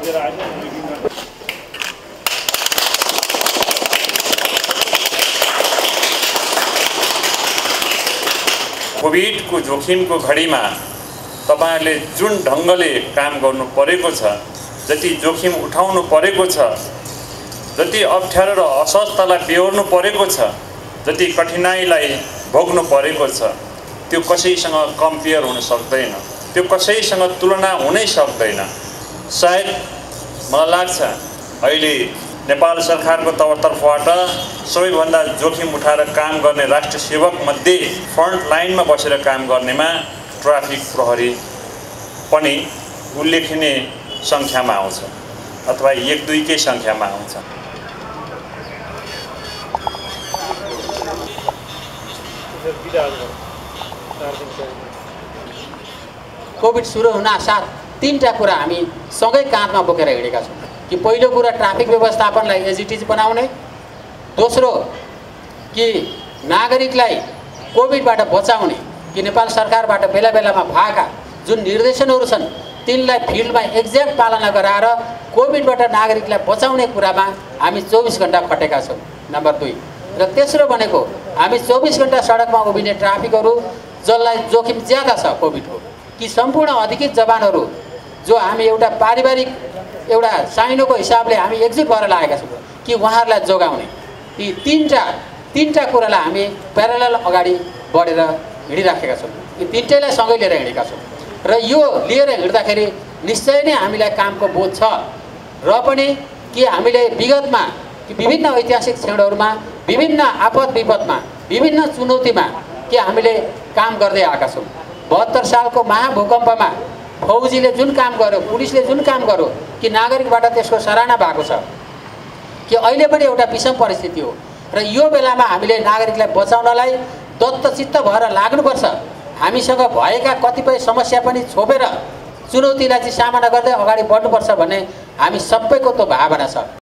कोभिडको जोखिमको घडीमा तपाईहरुले जुन ढंगले काम गर्नु परेको छ, जति जोखिम उठाउनु परेको छ, जति अप्ठ्यारो र असहजतालाई बेहोर्नु परेको छ, जति कठिनाइलाई भोग्नु परेको छ, त्यो कसैसँग कम्पेयर हुन सक्दैन, त्यो कसैसँग तुलना हुनै सक्दैन। सायद मलाई लाग्छ अहिले नेपाल सरकारको तर्फबाट सबैभन्दा जोखिम उठाएर काम गर्ने राष्ट्रिय सेवक मध्ये फ्रन्ट लाइनमा बसेर काम गर्नेमा ट्राफिक प्रहरी पनि उल्लेखनीय संख्यामा आउँछ अथवा 1-2 कै संख्यामा आउँछ। कोभिड सुरु हुन साथ 3टा कुरा हामी सँगै काँधमा बोकेर हिँडेका छौँ कि पहिलो कुरा ट्राफिक व्यवस्थापनलाई एजिटिज बनाउने, दोस्रो कि नागरिकलाई कोभिडबाट बचाउने कि नेपाल सरकारबाट बेला बेलामा भएका जुन निर्देशनहरू छन् तिनलाई फिल्डमा एक्ज्याक्ट पालना गराएर कोभिडबाट नागरिकलाई बचाउने कुरामा हामी 24 घण्टा खटेका छौँ। नम्बर 2 र तेस्रो भनेको हामी 24 घण्टा सडकमा उभिने ट्राफिकहरू जसलाई जोखिम ज्यादा छ कोभिडको कि सम्पूर्ण अधिकृत जवानहरू जो हामी एउटा पारिवारिक एउटा साइनोको हिसाबले हामी एकजुट भएर लागेका छौँ कि उहाँहरूलाई जोगाउने, यी तीनटा कुरालाई हामी प्यारलल अगाडि बढेर हिँडिराखेका छौँ। यी तीनटैलाई सँगै लिएर हिँडेका छौँ र यो लिएर हिँड्दाखेरि निश्चय नै हामीलाई कामको बोध छ र पनि कि हामीले विगतमा विभिन्न ऐतिहासिक क्षणहरूमा विभिन्न आपद विपदमा विभिन्न चुनौतीमा कि हामीले काम गर्दै आएका छौँ। 72 सालको महाभूकम्पमा फौजीले जुन काम गर्यो, पुलिसले जुन काम गर्यो कि नागरिकबाट त्यसको सराहना भएको छ कि अहिले पनि एउटा विषम परिस्थिति हो र यो बेलामा हामीले नागरिकलाई बचाउनलाई दत्तचित्त भएर लाग्नुपर्छ। हामीसँग भएका कतिपय समस्या पनि छोपेर चुनौतीलाई चाहिँ सामना गर्दै अगाडि बढ्नुपर्छ भन्ने हामी सबैको त्यो भावना छ।